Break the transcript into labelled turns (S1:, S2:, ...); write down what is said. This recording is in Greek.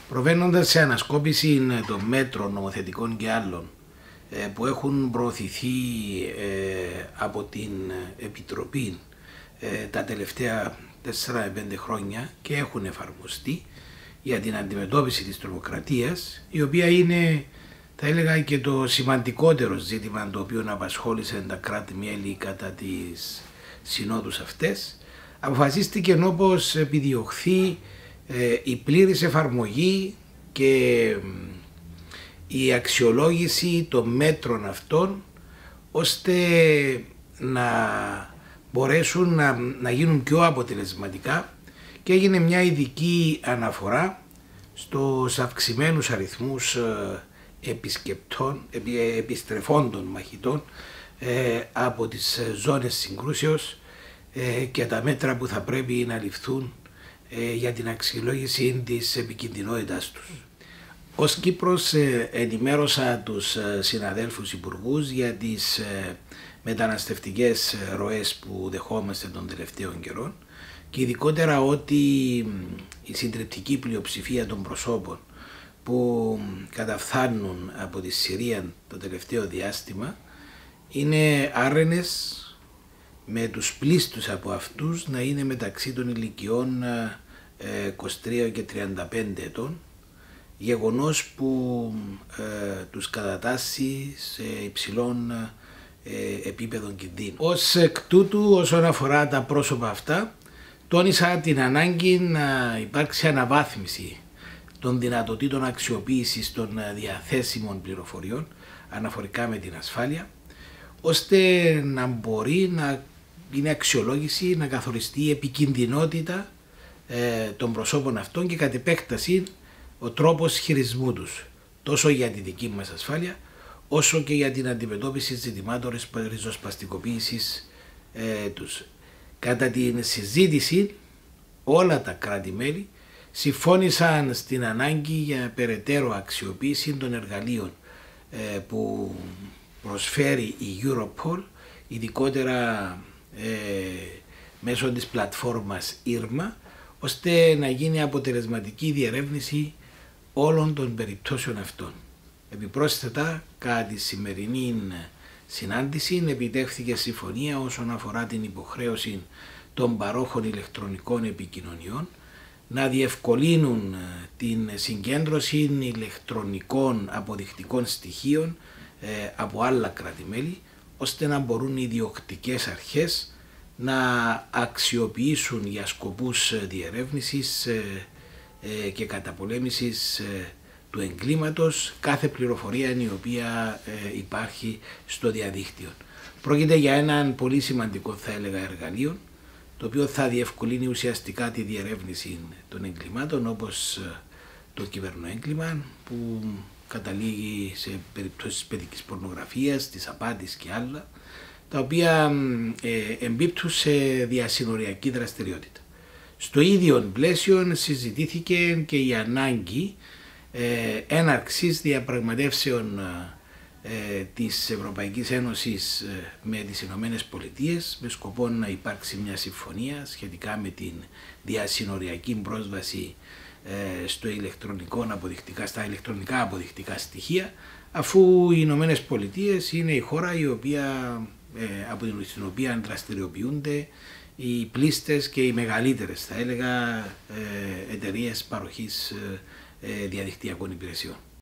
S1: Προβαίνοντας σε ανασκόπηση των μέτρων νομοθετικών και άλλων που έχουν προωθηθεί από την Επιτροπή τα τελευταία 4-5 χρόνια και έχουν εφαρμοστεί για την αντιμετώπιση της τρομοκρατίας, η οποία είναι, θα έλεγα, και το σημαντικότερο ζήτημα το οποίο απασχόλησε τα κράτη-μέλη κατά τις συνόδους αυτές, αποφασίστηκε όπως επιδιωχθεί η πλήρης εφαρμογή και η αξιολόγηση των μέτρων αυτών, ώστε να μπορέσουν να γίνουν πιο αποτελεσματικά, και έγινε μια ειδική αναφορά στους αυξημένους αριθμούς επισκεπτών, επιστρεφόντων μαχητών από τις ζώνες συγκρούσεως και τα μέτρα που θα πρέπει να ληφθούν για την αξιολόγηση της επικινδυνότητάς τους. Ως Κύπρος ενημέρωσα τους συναδέλφους υπουργούς για τις μεταναστευτικές ροές που δεχόμαστε των τελευταίων καιρών και ειδικότερα ότι η συντριπτική πλειοψηφία των προσώπων που καταφθάνουν από τη Συρία το τελευταίο διάστημα είναι άρρενες, με τους πλήστους από αυτούς να είναι μεταξύ των ηλικιών 23 και 35 ετών, γεγονός που τους κατατάσσει σε υψηλών επίπεδων κινδύνου. Ως εκ τούτου, όσον αφορά τα πρόσωπα αυτά, τόνισα την ανάγκη να υπάρξει αναβάθμιση των δυνατοτήτων αξιοποίησης των διαθέσιμων πληροφοριών αναφορικά με την ασφάλεια, ώστε να μπορεί να είναι αξιολόγηση, να καθοριστεί η επικινδυνότητα των προσώπων αυτών και κατ' επέκταση ο τρόπος χειρισμού τους, τόσο για τη δική μας ασφάλεια, όσο και για την αντιμετώπιση ζητημάτων ριζοσπαστικοποίησης τους. Κατά την συζήτηση, όλα τα κράτη-μέλη συμφώνησαν στην ανάγκη για περαιτέρω αξιοποίηση των εργαλείων που προσφέρει η Europol, ειδικότερα μέσω της πλατφόρμας IRMA, ώστε να γίνει αποτελεσματική διερεύνηση όλων των περιπτώσεων αυτών. Επιπρόσθετα, κατά τη σημερινή συνάντηση επιτεύχθηκε συμφωνία όσον αφορά την υποχρέωση των παρόχων ηλεκτρονικών επικοινωνιών να διευκολύνουν την συγκέντρωση ηλεκτρονικών αποδεικτικών στοιχείων από άλλα κράτη-μέλη, ώστε να μπορούν οι διοκτικές αρχές να αξιοποιήσουν για σκοπούς διερεύνησης και καταπολέμησης του εγκλήματος κάθε πληροφορία η οποία υπάρχει στο διαδίκτυο. Πρόκειται για έναν πολύ σημαντικό, θα έλεγα, εργαλείο, το οποίο θα διευκολύνει ουσιαστικά τη διερεύνηση των εγκλημάτων, όπως το κυβερνοέγκλημα που καταλήγει σε περιπτώσεις παιδικής πορνογραφίας, της απάτης και άλλα, τα οποία εμπίπτουν σε διασυνοριακή δραστηριότητα. Στο ίδιο πλαίσιο συζητήθηκε και η ανάγκη έναρξης διαπραγματεύσεων της Ευρωπαϊκής Ένωσης με τις Ηνωμένες Πολιτείες, με σκοπό να υπάρξει μια συμφωνία σχετικά με την διασυνοριακή πρόσβαση στα ηλεκτρονικά αποδεικτικά στοιχεία, αφού οι Ηνωμένες Πολιτείες είναι η χώρα από την οποία δραστηριοποιούνται οι πλήστες και οι μεγαλύτερες, θα έλεγα, εταιρείες παροχής διαδικτυακών υπηρεσιών.